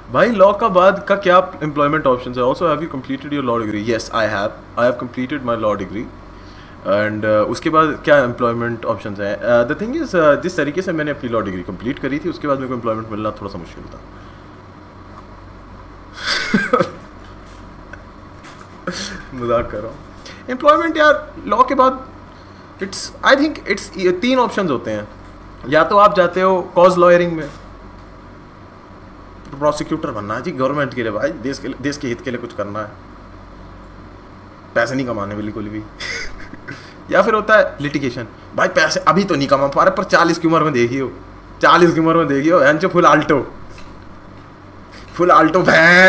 भाई लॉ का बाद का क्या एम्प्लॉयमेंट ऑप्शन है? Also have you completed your law degree? Yes I have completed my law degree. And उसके बाद क्या एम्प्लॉयमेंट ऑप्शंस हैं? द थिंग इज जिस तरीके से मैंने अपनी लॉ डिग्री कंप्लीट करी थी उसके बाद मेरे को एम्प्लॉयमेंट मिलना थोड़ा सा मुश्किल था। मजाक कर रहा हूँ। एम्प्लॉयमेंट यार लॉ के बाद it's I think it's 3 options होते हैं। या तो आप जाते हो कॉज लॉयरिंग में, प्रोसिक्यूटर बनना है जी गवर्नमेंट के लिए, भाई देश के हित के लिए कुछ करना है, पैसे नहीं कमाने बिल्कुल भी। या फिर होता है लिटिगेशन, भाई पैसे अभी तो नहीं कमा पा रहे पर 40 की उम्र में देखियो, 40 की उम्र में देखियो एंचो फुल आल्टो भैं।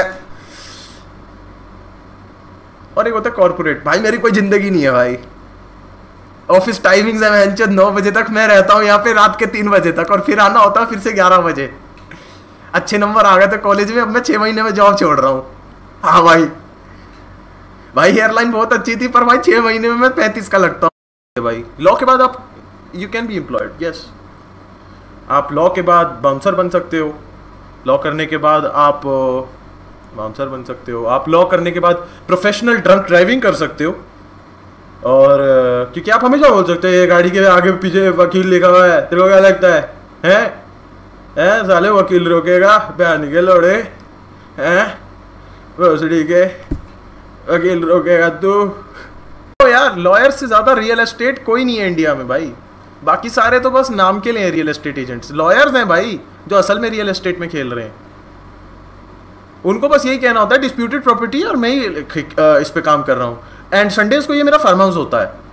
और एक होता है कॉर्पोरेट, भाई मेरी कोई जिंदगी नहीं है भाई, ऑफिस टाइमिंग्स है एंचो 9 बजे तक मैं रहता हूँ यहाँ पे रात के 3 बजे तक, और फिर आना होता है फिर से 11 बजे। अच्छे नंबर आ गए थे कॉलेज में, अब मैं 6 महीने में जॉब छोड़ रहा हूँ। हाँ भाई एयरलाइन बहुत अच्छी थी पर भाई 6 महीने में मैं 35 का लगता हूँ। भाई लॉ के बाद आप you can be employed, yes. आप लॉ के बाद बाउंसर बन सकते हो, लॉ करने के बाद आप बाउंसर बन सकते हो, आप लॉ करने के बाद प्रोफेशनल ड्रंक ड्राइविंग कर सकते हो। और क्योंकि आप हमेशा बोल सकते हो ये गाड़ी के आगे पीछे वकील लिखा हुआ है, तेरे को क्या लगता है साले वकील रोकेगा बयान के लोड़े हैं, भोसड़ी के वकील रोकेगा तू? तो यार लॉयर से ज़्यादा रियल एस्टेट कोई नहीं है इंडिया में भाई, बाकी सारे तो बस नाम के लिए रियल एस्टेट एजेंट्स। लॉयर्स हैं भाई जो असल में रियल एस्टेट में खेल रहे हैं, उनको बस यही कहना होता है डिस्प्यूटेड प्रॉपर्टी और मैं ही इस पे काम कर रहा हूँ। एंड संडेज को ये मेरा फार्म हाउस होता है,